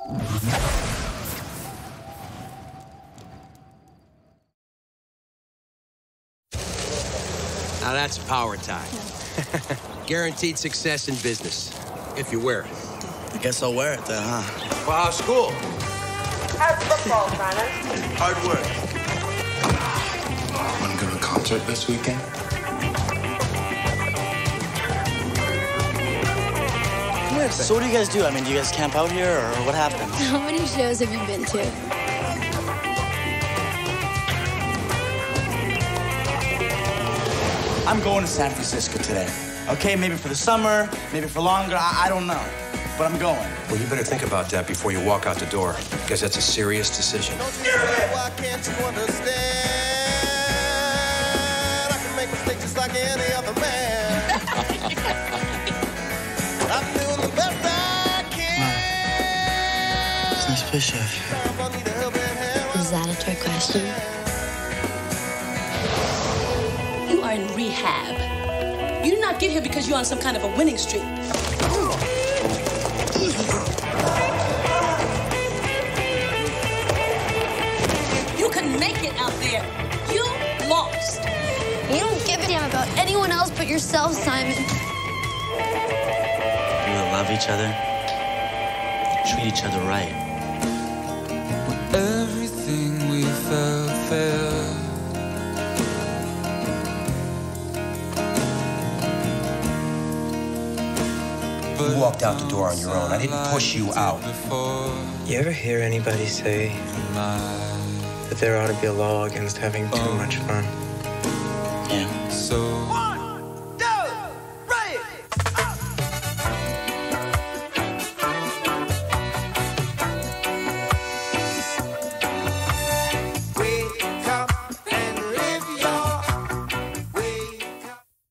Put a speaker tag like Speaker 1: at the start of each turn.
Speaker 1: Now that's power time. Guaranteed success in business, if you wear it.
Speaker 2: I guess I'll wear it then, huh?
Speaker 1: Well, how's school?
Speaker 3: How's football, Simon?
Speaker 1: Hard work.
Speaker 4: Want to go to a concert this weekend?
Speaker 2: So what do you guys do? I mean, do you guys camp out here, or what happens?
Speaker 5: How many shows have you been to?
Speaker 2: I'm going to San Francisco today. Okay, maybe for the summer, maybe for longer, I don't know. But I'm going.
Speaker 1: Well, you better think about that before you walk out the door, because that's a serious decision.
Speaker 6: Why can't you understand? I can make mistakes just like any other man. I'm doing the best I can.
Speaker 2: It's nice fish, Chef.
Speaker 5: Is that a trick question?
Speaker 7: You are in rehab. You did not get here because you're on some kind of a winning streak. You couldn't make it out there. You lost.
Speaker 5: You don't give a damn about anyone else but yourself, Simon.
Speaker 2: We will love each other, treat each other right.
Speaker 8: Everything we felt failed.
Speaker 1: You walked out the door on your own. I didn't push you out.
Speaker 9: You ever hear anybody say that there ought to be a law against having too much fun?
Speaker 2: Yeah.
Speaker 8: So